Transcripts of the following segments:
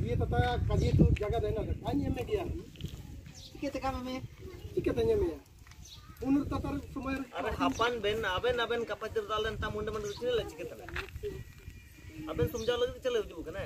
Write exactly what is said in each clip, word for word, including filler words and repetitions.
dia tata kaji itu jaga dana tanya me dia kita kami me kita tanya me unur tatar semua अरे हापान Ben आबेन आबेन कपातिर दालन ता मुंडे Monday चिने ले चिके तने आबेन समझा लगे चले जुबु कने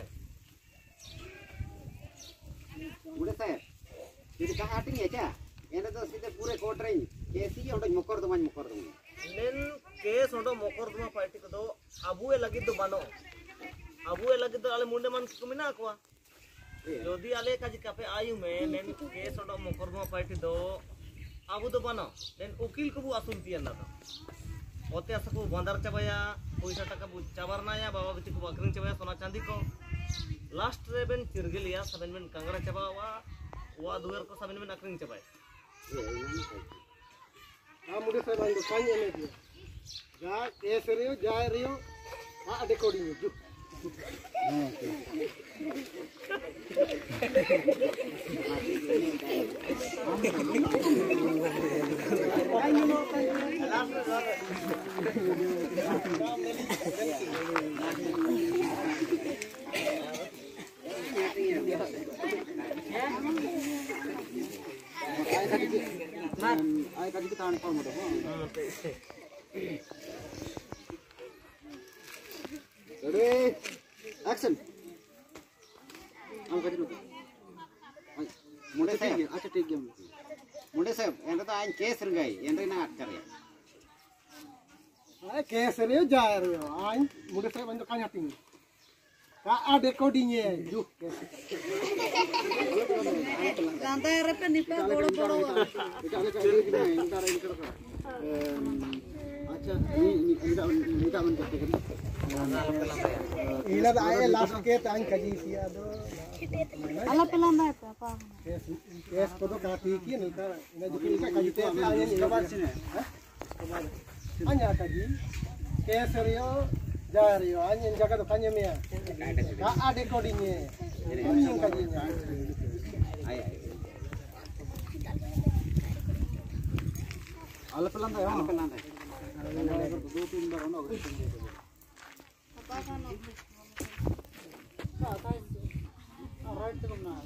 उड़े साहब ये कहां आटिंग है क्या एने तो सीधे पूरे कोट रही कैसी है उड़ मुकर दो मन मुकर दो नेन केस उडो मोकर दुमा पार्टी को दो अबुए लगी तो बानो अबुए लगी तो आले मुंडे मन को मिना को यदि आले काजी काफे आयु में नेन केस उडो मोकर दुमा पार्टी दो आबू तो बानो नेन उकिल को बु आसुन तिया ना ओते आसा को बंदार चाबाया पैसा टाका बु चाबारना या बाबा बिटी को अग्रिंग चाबाया सोना चांदी को लास्ट रे बेन चिरगिलिया सबन बेन कांगरा चाबावा वा दुगर को सबन बेन अग्रिंग चाबाय ah muda saya bantu tanya me dia ja keseriyo jairiyo ah ade kodinya ju आई का kita tahan pun mudah. Ready, action. हम करें लोग. मुंडे साहब, अच्छा ठीक है. मुंडे साहब, ये तो आज केस रंगाई, ये ना आठ करे. ah keseriyo jairiyo ah muda saya bantu kanya ting ah ade kodinya ju Lantai repen di pe bolo bolo. Kita ada cari kita ini cara ini kerja. अच्छा ini ini kita kita menjadi ila da ay last ke tan kaji siya do Ala pelanda itu apa? kes kes ko do kati ki ni ta ina ju ki kaji te anya ni kabar sine anya kaji keseriyo jairiyo anya jaga do kanya me ka ade kodinya ini kajinya ay ay ala pelanda ya ala pelanda दो तीन बार होना होगा Apa kan? right to na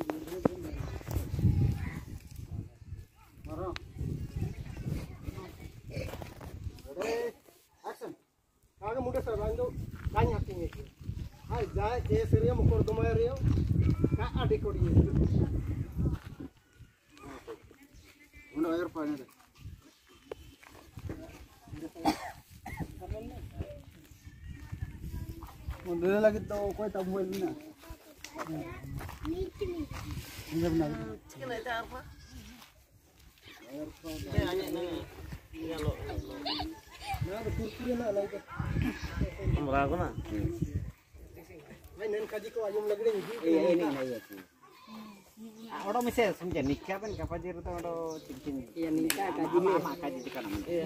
maro ready action kaga muda sa bandu kanya hatinge hai jay keseriyo mukor dumayriyo ka ade kodiye una air pani de मुझे लगे तो कोई तब बोल ना ini benar chicken itu apa ya anya nang ya lo nah kurkure na lagi amra ko na मैं नन काजी को आयुम लग रही है ये ये नहीं नहीं है ओडो मिसे समझे निक्का बन कपाजी तो ओडो चिकिन ये निक्का काजी मामा काजी दिखाना iya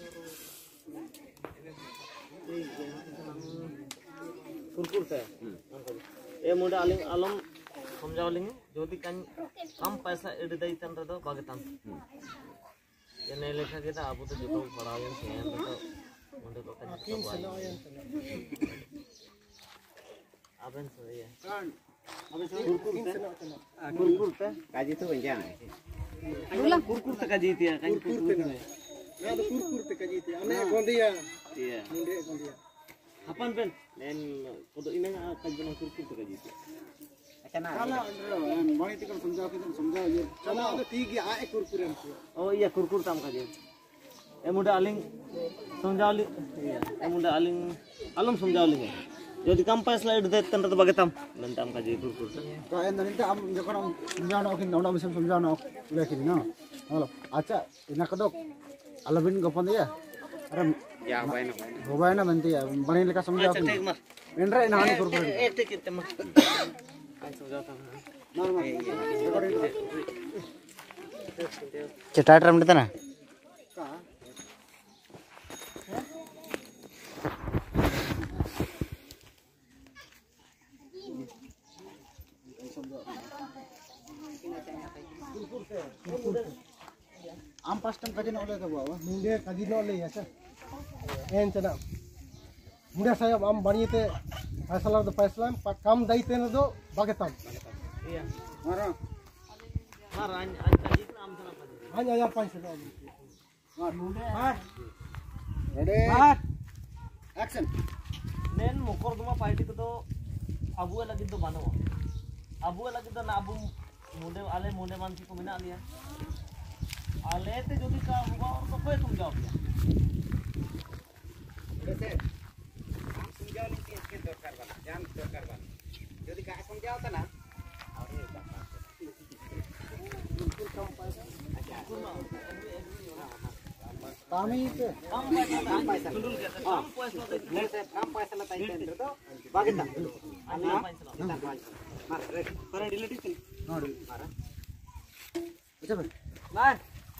kurkur saya ये मुंडे आलिंग आलम समझाओ लिंगे जो भी कं कम पैसा एड दई तन रदो बागतान ये नहीं लेखा के ता आपु तो जो पढ़ावे से हैं तो मुंडे तो कं अबन से ये अबे कुरकुर कुरकुर ता काजी तो बन जाना बोला कुरकुर तक काजी थी कं कुरकुर में मैं तो कुरकुर तक काजी थी हमें गोंदिया iya मुंडे Gondia kapan Ben nen foto ini kaji nang kurkur तक काजी थी अच्छा ना बड़ी तिकल समझाओ के समझाओ ये चला तो ठीक है आए कुरकुरे में oh iya kurkur tam kaji ए मुंडे आलिंग समझाओ लि iya ए मुंडे आलिंग आलम समझाओ लिंगे जो कम पैसा एड दई तन रदो बागताम nen tam kaji kurkur तो इन दिन हम जखन हम समझाना कि नौना में समझाना लेकिन ना हेलो अच्छा इना कदो अलबिन गोपन दिया अरे या भाई ना हो भाई ना बनती है बने लेका समझा अच्छा ठीक मर एंड्रा ना नहीं कुरकुरे ए ठीक है मर समझाता मार मार चटाट रम देता ना का आम पास टाइम काजी नॉलेज है बाबा मुंडे काजी नॉलेज है सर एन चना मुंडे साहब आम बनिए ते फैसला दो फैसला कम दायित्व दो बागेtam iya Maro. mar an an kaji na am sana kaji hanya ya pansel Mar. Ready. Mar. Action. nen mokordoma party ko do abu lagi do bano abu lagi do na abu munde ale munde man ki ko mena liya ale te jodi ka hoga aur to koy समझाओ Udah set. Am समझाओ ली चीज के दरकार बना जान दरकार बना यदि का समझाओ ता ना और ये बात kami itu काम पैसा सुंदर के काम पैसा ले से काम पैसा ला ताई तेंद्र तो बागेता ani पैसा मार रे पर डिलीट कर ನೋಡಿ मार अच्छा भाई मार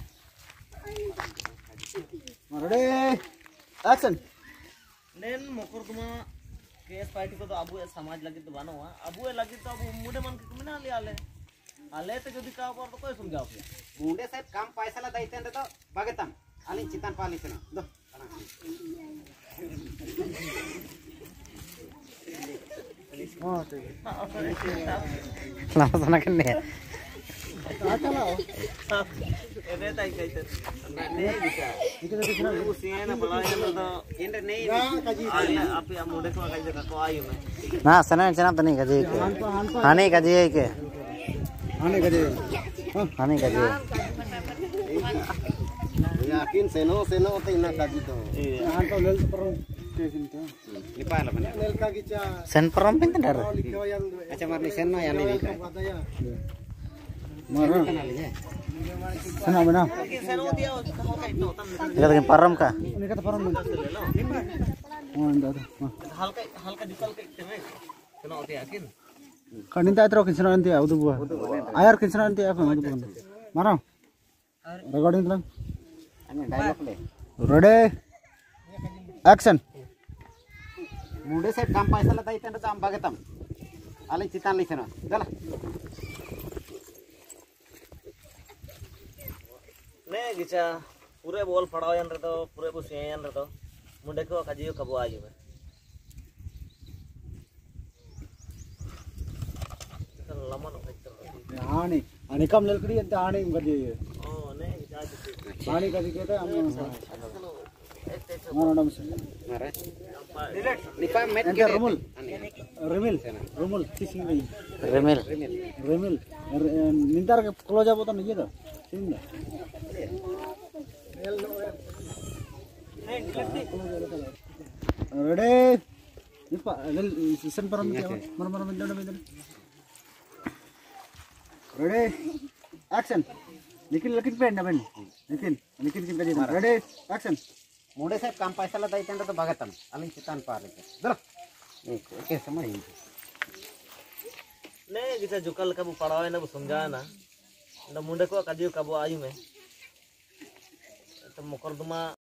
ready action nen mokordoma केस पार्टी को तो अबू समाज लगी तो बनो अबू लगी तो अबू मुंडे मन के मिना ले आले आले तो जदी का पर तो कोई समझाओ मुंडे साहब काम पैसा ला ताई तेंद्र तो बागेता आली चितान पाली कना दो oh ठीक लाना सना करने है आता लाओ एने ताई ताई नहीं bisa itu tadi kena उसी ने बुलाया तो इंद्र नहीं ya kaji आले आप या मुंडे को काई जगह को आयु मैं ना सना चना तो नहीं कजी के hanpa hanpa हाने कजी के ane kaji हाने कजी yakin seno seno tina kaji to hanpa lel perlu kesin tu lipa lah benar lel kaji cha sen perom pin dar oh likho yang अच्छा मार sen ना यानी नहीं ada ya मारो सना बना कि सनो दिया कहो काई तो तम ये लेकिन परम का ini kata perlu ले लो oh indah हल्का हल्का दिकल के में सनो दिया किन kan inta atro kinsan nanti ya udah buah ayar kinsan nanti apa udah bukan marah recording lang अन्य डायलॉग ले ready action मुंडे से काम पैसा ला ताई तेंद्र तो आम बागेतम आली चितान ली सना चला ने गिचा पूरे बॉल पड़ाओ यान रे तो पूरे बो से यान रे तो मुंडे को काजी कबो आयु में लमन ani ani kam lel kiri ente ani kaji ओ ने गिचा ani kaji kita am एक mana nama sih मारे लिपा मेट ente rumul remil rumul kissing lagi रेमिल remil nintar ke close apa tuh nih tuh sini ready ini pak lel season peram itu mana mana minta minta ready action nikin nikin pen apa nih nikin nikin kita jadi ready action मुंडे से काम पैसा ला ताई तेंद्र तो बागेतम आली चितान पाली दर okay समझ ने गिचा जुकल कबो पड़ाओ ना वो समझाया ना ना मुंडे को काजी कबो आयु में तो मकरदमा